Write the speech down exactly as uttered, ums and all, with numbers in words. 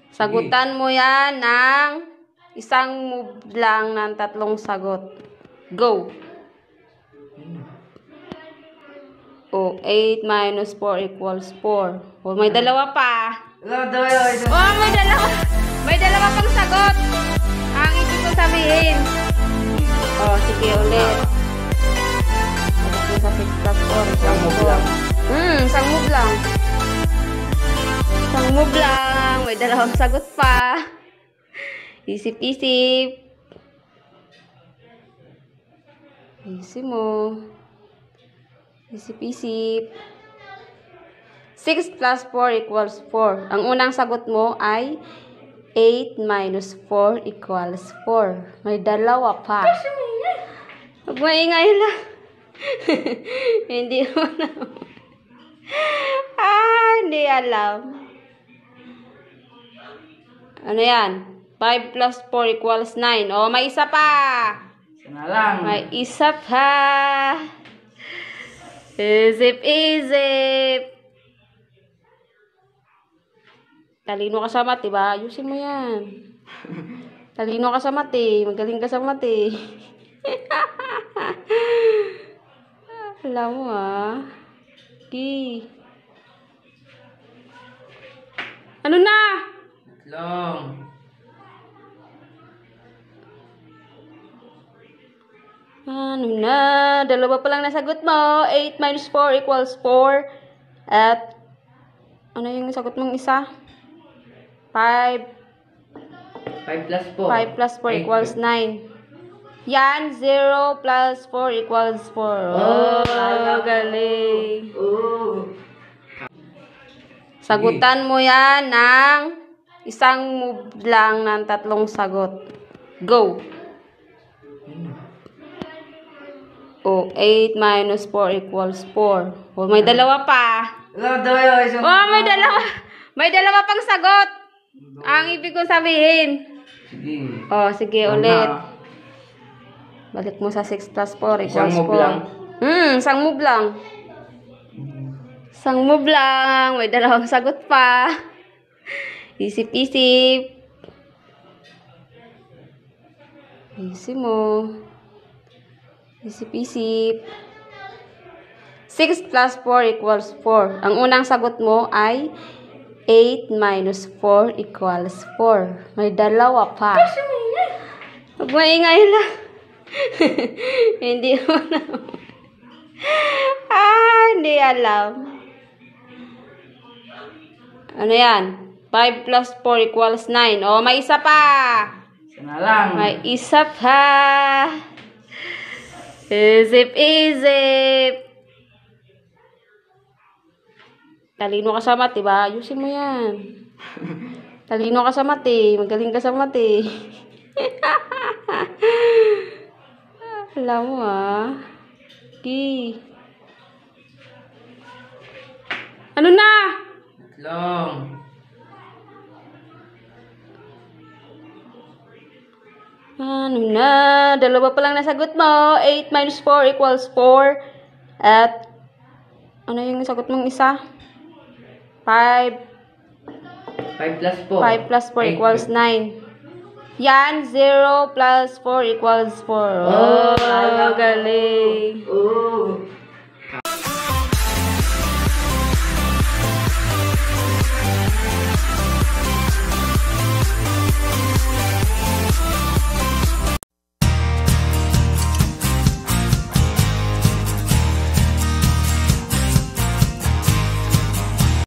Sagutan mo yan ng isang move lang ng tatlong sagot. Go! O, eight minus four equals four. O, may dalawa pa. Oh, may dalawa. May dalawa pang sagot. Ang ibig ko sabihin. O, sige ulit. Sa six plus four. Isang move lang. Hmm, isang move lang. Isang move lang. May dalawang sagot pa. Isip-isip. Isip mo. Isip-isip. six plus four equals four. Ang unang sagot mo ay eight minus four equals four. May dalawa pa. Huwag maingay lang. Hindi mo na. Ah, hindi alam. Ano yan? five plus four equals nine. Oh, may isa pa. Isa na lang. May isa pa. Isip, isip. Talino ka sa mati, ba? Ayusin mo yan. Talino ka sa mati. Magaling ka sa mati. Alam mo, ah. Okay. Ano na? Long. Ano na? Dalawa pa lang nasagot mo. eight minus four equals four. At, ano yung sagot mong isa? five. five plus four. five plus four equals nine. Yan, zero plus four equals four. Oh, oh galing. Oh. Sagutan mo yan ng isang move lang ng tatlong sagot. Go! O, eight minus four equals four. O, may dalawa pa. Oh, may dalawa. May dalawa pang sagot. Ang ibig kong sabihin. Sige. O, sige, ulit. Balik mo sa six plus four equals Isang move four. lang. Hmm, isang move lang. Isang move lang. May dalawang sagot pa. Isip-isip. Isip mo. Isip-isip. six plus four equals four. Ang unang sagot mo ay eight minus four equals four. May dalawa pa. Huwag maingay lang. Hindi mo na. Ah, hindi alam. Ano yan? five plus four equals nine. Oh, may isa pa. Isa na lang. May isa pa. Isip, isip. Talino ka sa mati, ba? Ayusin mo yan. Talino ka sa mati. Magaling ka sa mati. Alam mo, ah. Okay. Ano na? Long. Ano na? Dalawa pa lang nasagot mo. eight minus four equals four. At, ano yung sagot mong isa? five. five plus four. five plus four equals nine. Yan, zero plus four equals four. Oh, Oh, galing. Oh.